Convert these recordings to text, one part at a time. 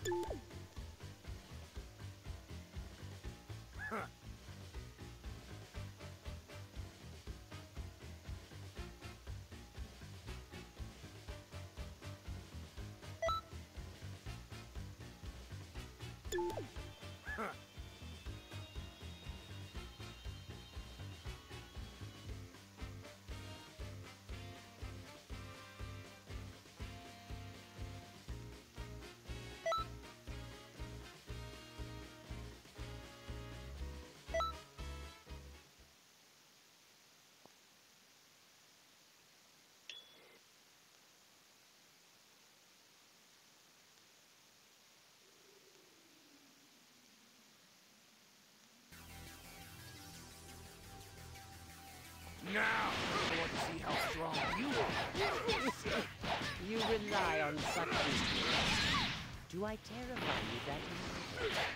Now, I want to see how strong you are. You rely on such weakness. Do I terrify you that much?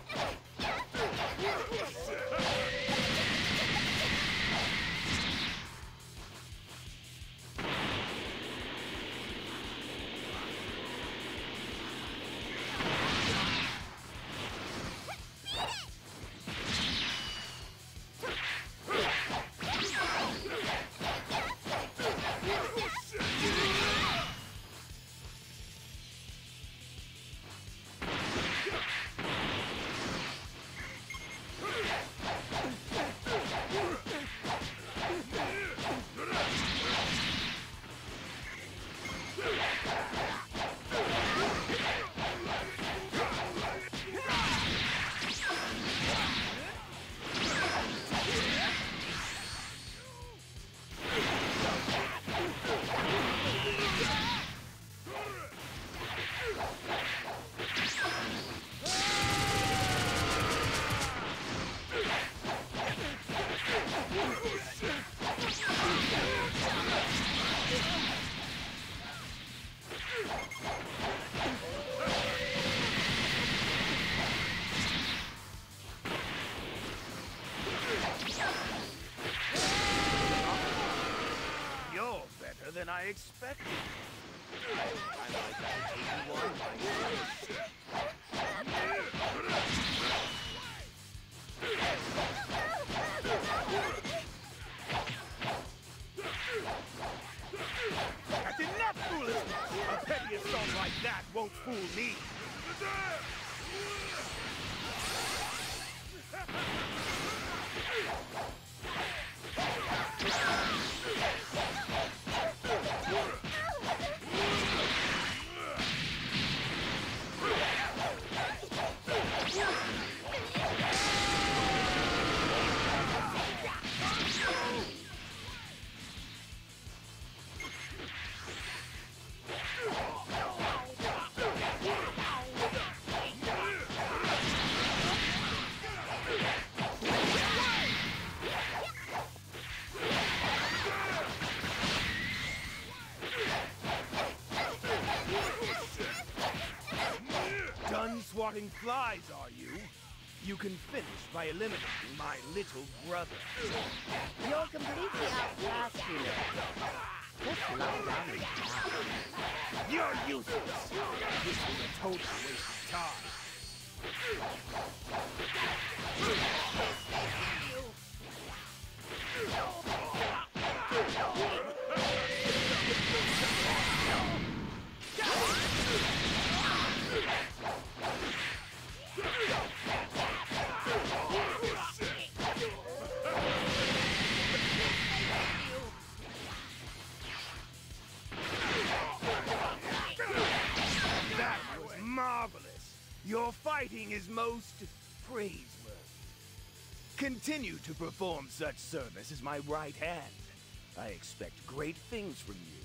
You're better than I expected. I like that 81 That's enough foolishness! A petty assault like that won't fool me! Done swatting flies, are you? You can finish by eliminating my little brother. You're completely outclassed, you know. Just lie down and die. You're useless! This was a total waste of time. That was marvelous! Your fighting is most praiseworthy. Continue to perform such service as my right hand. I expect great things from you.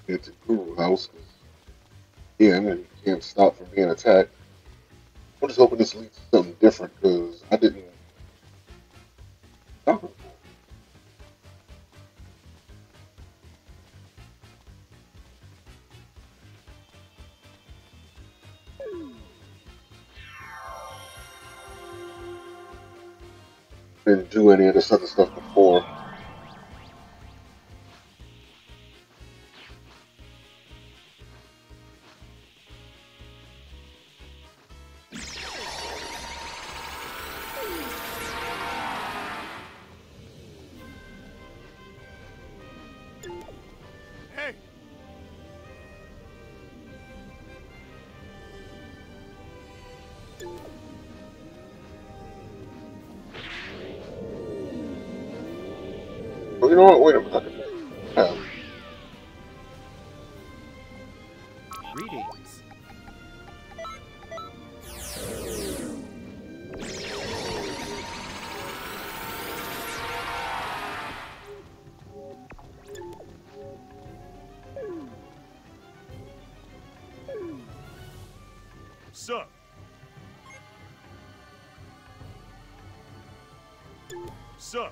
get to Guru House. 'Cause, yeah, and then you can't stop from being attacked. I'm just hoping this leads to something different because I didn't stop it. Didn't do any of this other stuff before. Hey! Well, you know what? Wait a minute. I can have Greetings. Sir! Sir!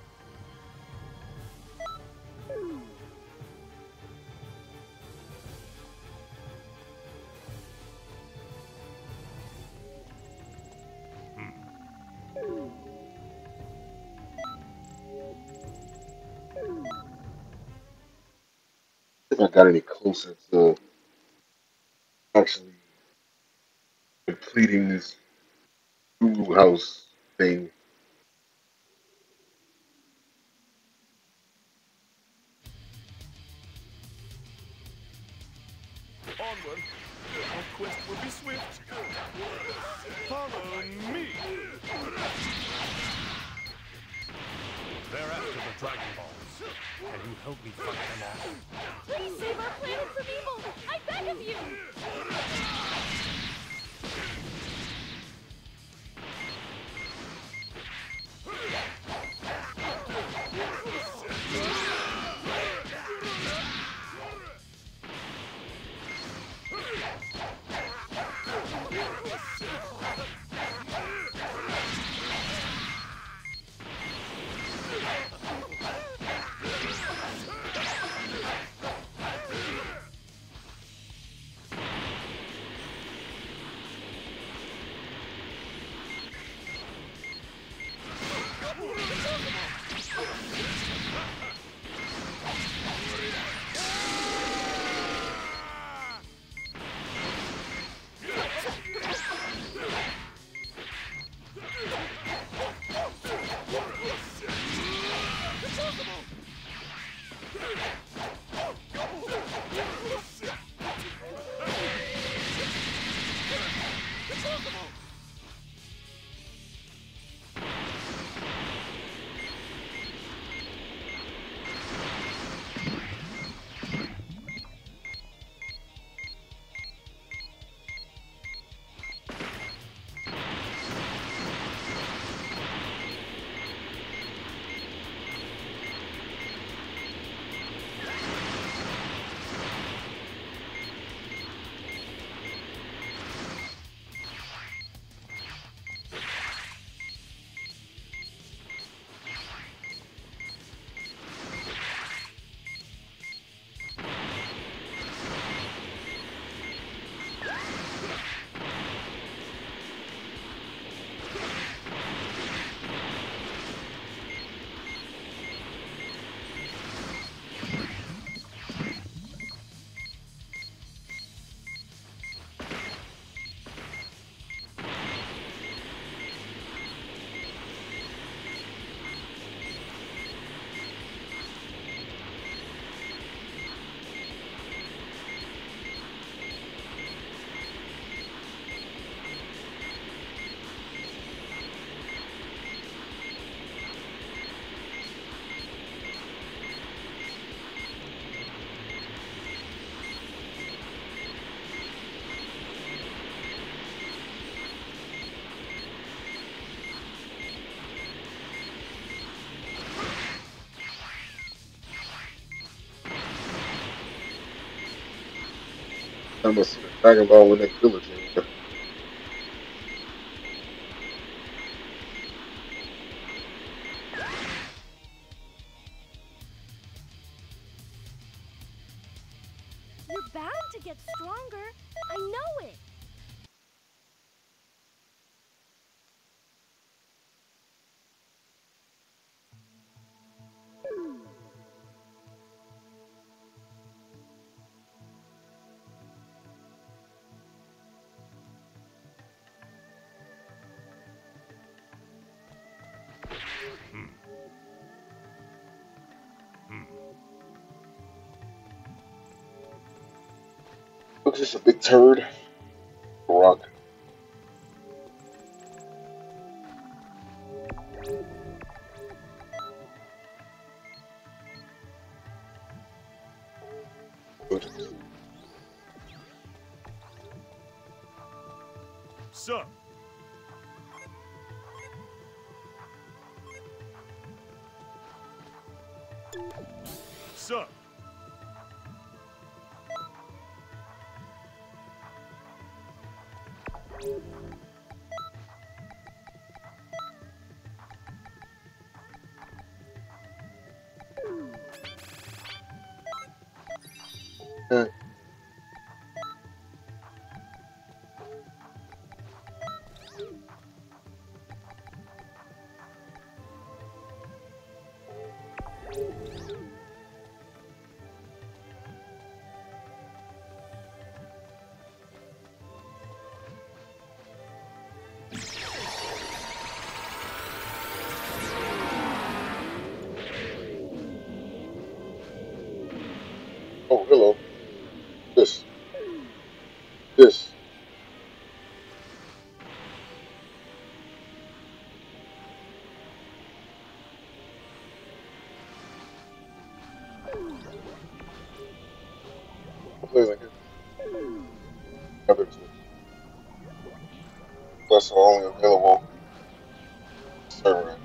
if I got any closer to actually completing this Guru House thing. Onward! Our quest will be swift! Follow me! They're after the Dragon Balls. Can you help me fight them off? Please save our planet from evil! I beg of you! time I seen a Dragon Ball with that village in there. You're bound to get stronger. I know it. Looks just a big turd. Rock. Sir. Sir. Oh, hello. This. This. What plays like it? Others. That's only available server.